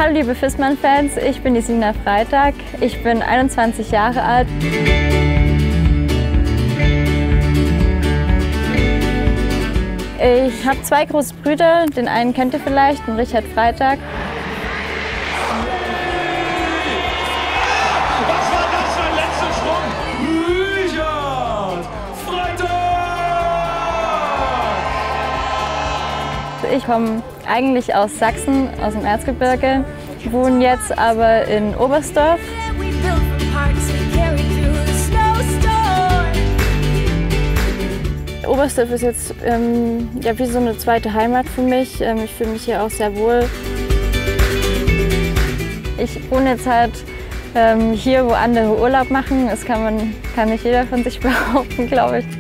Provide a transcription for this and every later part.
Hallo liebe Fissmann-Fans, ich bin die Sina Freitag, ich bin 21 Jahre alt. Ich habe zwei große Brüder, den einen kennt ihr vielleicht, den Richard Freitag. Was war das für ein letzter Sprung? Richard Freitag! Ich komme eigentlich aus Sachsen, aus dem Erzgebirge, wohne jetzt aber in Oberstdorf. Oberstdorf ist jetzt ja, wie so eine zweite Heimat für mich. Ich fühle mich hier auch sehr wohl. Ich wohne jetzt halt hier, wo andere Urlaub machen. Das kann nicht jeder von sich behaupten, glaube ich.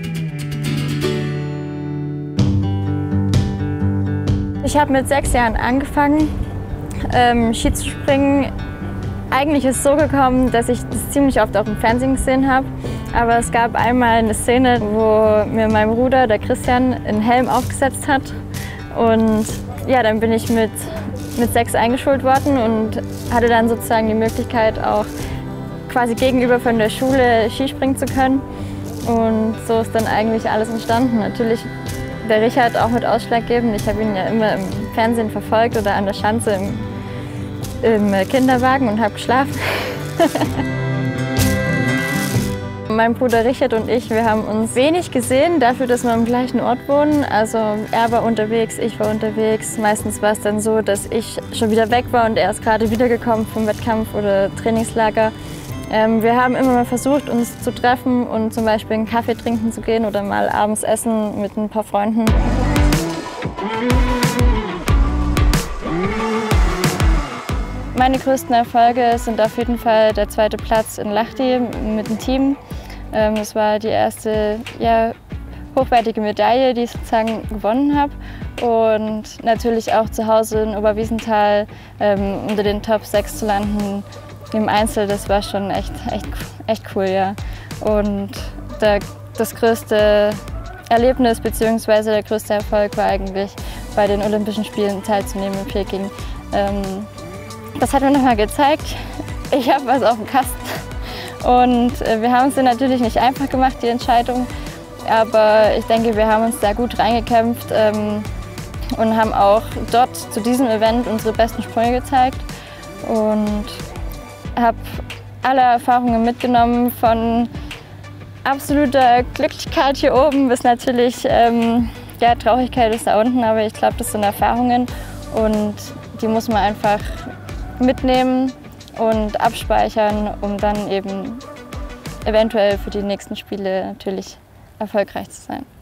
Ich habe mit 6 Jahren angefangen, Ski zu springen. Eigentlich ist es so gekommen, dass ich das ziemlich oft auch im Fernsehen gesehen habe. Aber es gab einmal eine Szene, wo mir mein Bruder, der Christian, einen Helm aufgesetzt hat. Und ja, dann bin ich mit 6 eingeschult worden und hatte dann sozusagen die Möglichkeit, auch quasi gegenüber von der Schule Skispringen zu können. Und so ist dann eigentlich alles entstanden. Natürlich der Richard auch mit ausschlaggebend. Ich habe ihn ja immer im Fernsehen verfolgt oder an der Schanze im Kinderwagen und habe geschlafen. Mein Bruder Richard und ich, wir haben uns wenig gesehen, dafür, dass wir am gleichen Ort wohnen. Also er war unterwegs, ich war unterwegs. Meistens war es dann so, dass ich schon wieder weg war und er ist gerade wiedergekommen vom Wettkampf oder Trainingslager. Wir haben immer mal versucht, uns zu treffen und zum Beispiel einen Kaffee trinken zu gehen oder mal abends essen mit ein paar Freunden. Meine größten Erfolge sind auf jeden Fall der 2. Platz in Lahti mit dem Team. Das war die erste hochwertige Medaille, die ich sozusagen gewonnen habe. Und natürlich auch zu Hause in Oberwiesenthal unter den Top 6 zu landen im Einzel, das war schon echt cool, ja. Und das größte Erlebnis bzw. der größte Erfolg war eigentlich, bei den Olympischen Spielen teilzunehmen in Peking. Das hat mir nochmal gezeigt, ich habe was auf dem Kasten. Und wir haben es natürlich nicht einfach gemacht, die Entscheidung. Aber ich denke, wir haben uns da gut reingekämpft und haben auch dort zu diesem Event unsere besten Sprünge gezeigt. Und habe alle Erfahrungen mitgenommen, von absoluter Glücklichkeit hier oben bis natürlich ja, Traurigkeit ist da unten. Aber ich glaube, das sind Erfahrungen und die muss man einfach mitnehmen und abspeichern, um dann eben eventuell für die nächsten Spiele natürlich erfolgreich zu sein.